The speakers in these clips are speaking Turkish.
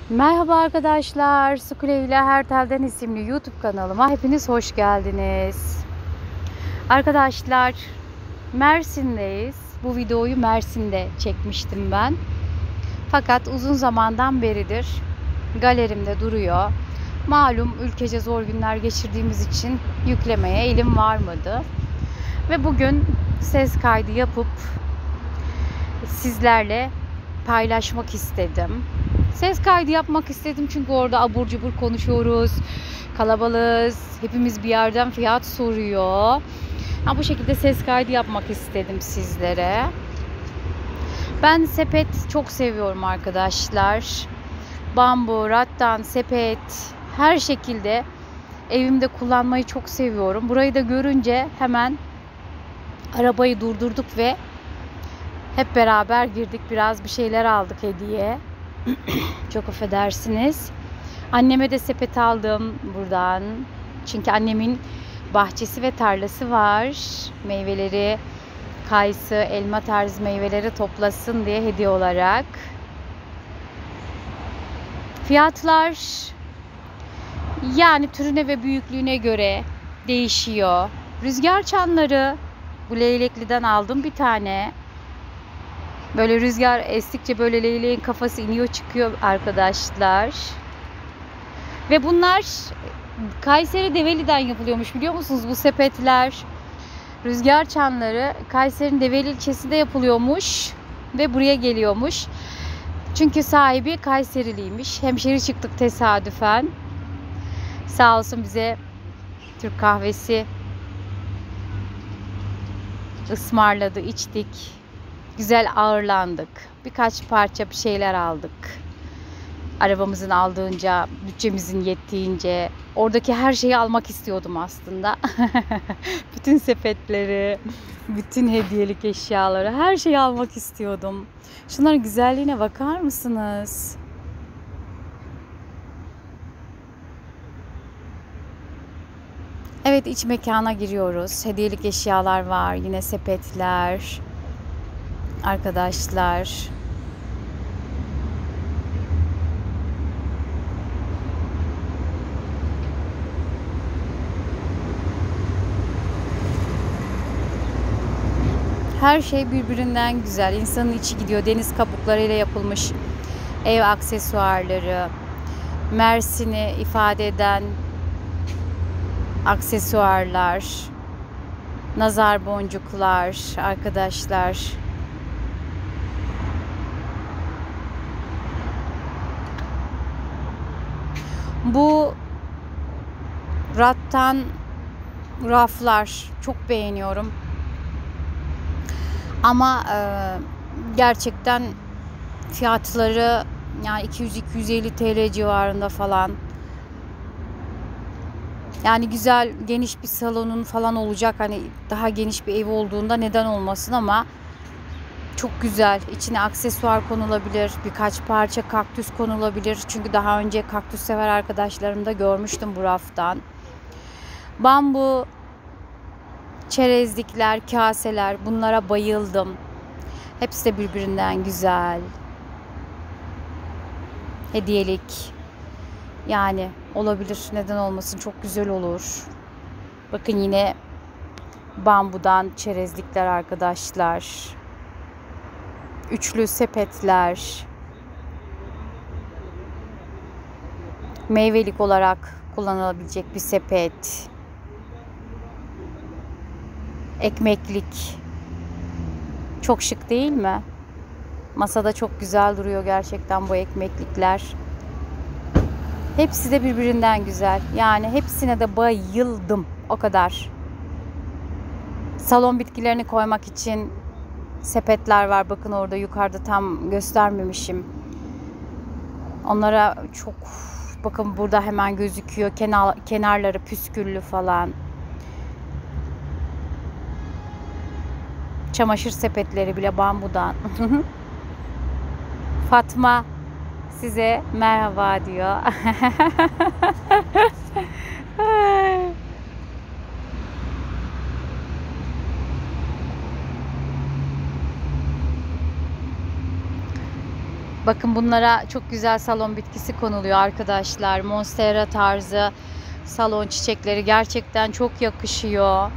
Merhaba arkadaşlar, Sukule ile Her Telden isimli YouTube kanalıma hepiniz hoş geldiniz. Arkadaşlar, Mersin'deyiz. Bu videoyu Mersin'de çekmiştim ben. Fakat uzun zamandan beridir galerimde duruyor. Malum ülkece zor günler geçirdiğimiz için yüklemeye elim varmadı. Ve bugün ses kaydı yapıp sizlerle paylaşmak istedim. Ses kaydı yapmak istedim çünkü orada abur cubur konuşuyoruz. Kalabalığız. Hepimiz bir yerden fiyat soruyor. Bu şekilde ses kaydı yapmak istedim sizlere. Ben sepet çok seviyorum arkadaşlar. Bambu, rattan, sepet her şekilde evimde kullanmayı çok seviyorum. Burayı da görünce hemen arabayı durdurduk ve hep beraber girdik. Biraz bir şeyler aldık hediye. Çok affedersiniz. Anneme de sepet aldım buradan. Çünkü annemin bahçesi ve tarlası var. Meyveleri, kayısı, elma tarzı meyveleri toplasın diye hediye olarak. Fiyatlar yani türüne ve büyüklüğüne göre değişiyor. Rüzgar çanları, bu leylekliden aldım bir tane. Böyle rüzgar estikçe böyle leyleğin kafası iniyor çıkıyor arkadaşlar. Ve bunlar Kayseri Develi'den yapılıyormuş, biliyor musunuz bu sepetler? Rüzgar çanları Kayseri'nin Develi ilçesinde yapılıyormuş ve buraya geliyormuş. Çünkü sahibi Kayseriliymiş. Hemşeri çıktık tesadüfen. Sağ olsun bize Türk kahvesi ısmarladı, içtik. Güzel ağırlandık. Birkaç parça bir şeyler aldık. Arabamızın aldığınca, bütçemizin yettiğince. Oradaki her şeyi almak istiyordum aslında. Bütün sepetleri, bütün hediyelik eşyaları, her şeyi almak istiyordum. Şunların güzelliğine bakar mısınız? Evet, iç mekana giriyoruz. Hediyelik eşyalar var. Yine sepetler. Arkadaşlar. Her şey birbirinden güzel. İnsanın içi gidiyor. Deniz kabuklarıyla yapılmış ev aksesuarları. Mersin'i ifade eden aksesuarlar. Nazar boncuklar arkadaşlar. Bu rattan raflar çok beğeniyorum. Ama gerçekten fiyatları yani 200-250 TL civarında falan. Yani güzel geniş bir salonun falan olacak, hani daha geniş bir ev olduğunda neden olmasın, ama çok güzel. İçine aksesuar konulabilir, birkaç parça kaktüs konulabilir. Çünkü daha önce kaktüs sever arkadaşlarım da görmüştüm bu raftan. Bambu çerezlikler, kaseler, bunlara bayıldım. Hepsi de birbirinden güzel. Hediyelik. Yani olabilir, neden olmasın, çok güzel olur. Bakın yine bambudan çerezlikler arkadaşlar. Üçlü sepetler. Meyvelik olarak kullanılabilecek bir sepet. Ekmeklik. Çok şık değil mi? Masada çok güzel duruyor gerçekten bu ekmeklikler. Hepsi de birbirinden güzel. Yani hepsine de bayıldım. O kadar. Salon bitkilerini koymak için sepetler var. Bakın orada yukarıda tam göstermemişim. Onlara çok, bakın burada hemen gözüküyor. Kenarları püsküllü falan. Çamaşır sepetleri bile bambudan. Fatma size merhaba diyor. Bakın bunlara çok güzel salon bitkisi konuluyor arkadaşlar. Monstera tarzı salon çiçekleri gerçekten çok yakışıyor.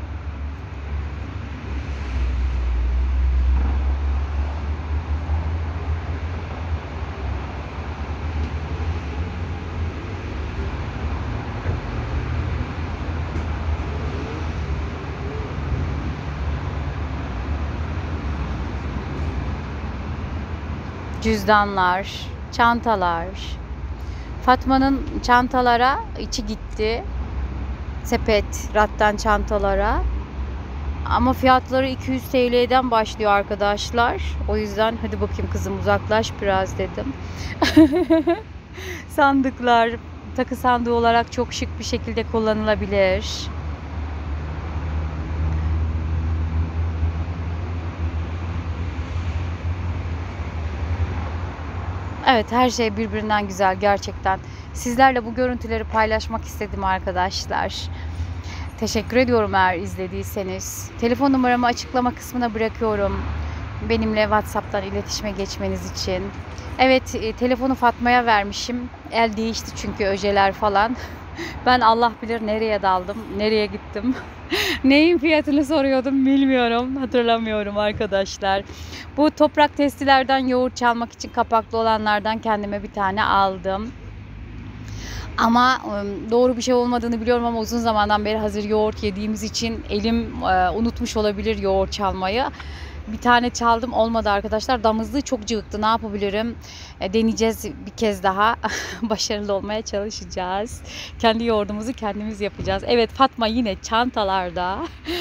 Cüzdanlar, çantalar. Fatma'nın çantalara içi gitti. Sepet, rattan çantalara. Ama fiyatları 200 TL'den başlıyor arkadaşlar. O yüzden hadi bakayım kızım uzaklaş biraz dedim. Sandıklar, takı sandığı olarak çok şık bir şekilde kullanılabilir. Evet, her şey birbirinden güzel gerçekten. Sizlerle bu görüntüleri paylaşmak istedim arkadaşlar. Teşekkür ediyorum eğer izlediyseniz. Telefon numaramı açıklama kısmına bırakıyorum. Benimle WhatsApp'tan iletişime geçmeniz için. Evet, telefonu Fatma'ya vermişim. El değişti çünkü öjeler falan. Ben Allah bilir nereye daldım, nereye gittim. Neyin fiyatını soruyordum bilmiyorum. Hatırlamıyorum arkadaşlar. Bu toprak testilerden yoğurt çalmak için kapaklı olanlardan kendime bir tane aldım. Ama doğru bir şey olmadığını biliyorum ama uzun zamandan beri hazır yoğurt yediğimiz için elim unutmuş olabilir yoğurt çalmayı. Bir tane çaldım olmadı arkadaşlar. Damızlığı çok cıvıktı. Ne yapabilirim? Deneyeceğiz bir kez daha. Başarılı olmaya çalışacağız. Kendi yoğurdumuzu kendimiz yapacağız. Evet Fatma yine çantalarda.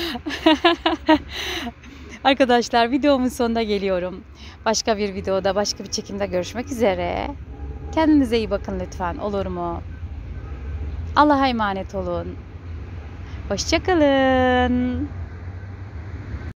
Arkadaşlar videomun sonuna geliyorum. Başka bir videoda, başka bir çekimde görüşmek üzere. Kendinize iyi bakın lütfen, olur mu? Allah'a emanet olun. Hoşça kalın.